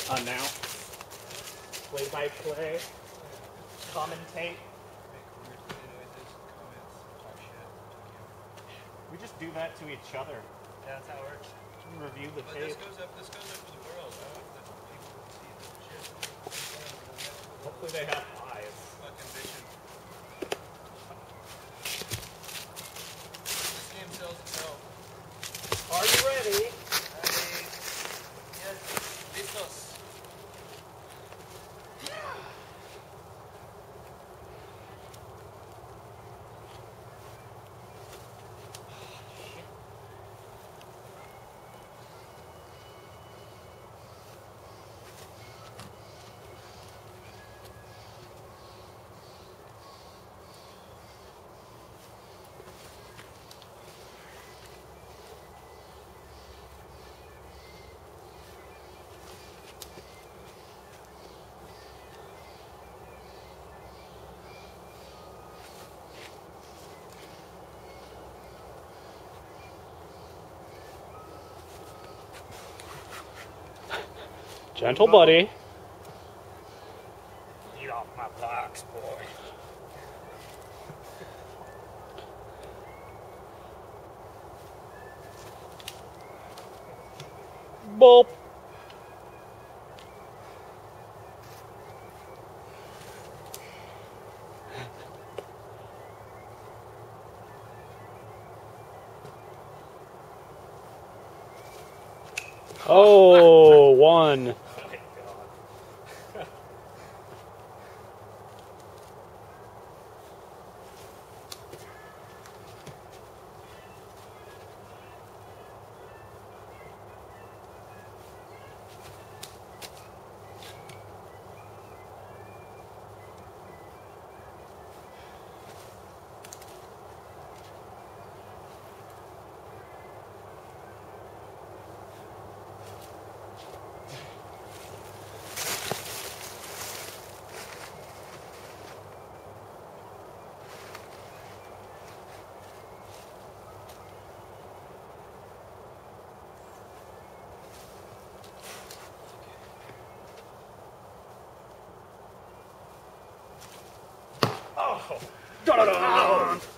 announce, play-by-play, commentate. We just do that to each other. Yeah, that's how it works. Review the but tape. This goes up for the world. I hope that people see the shit. Hopefully they have eyes. Fucking vision. This game sells itself. Are you ready? Yes. Listos. Gentle buddy. Get off my box, boy. Boop. Oh, one. Oh, da-da-da.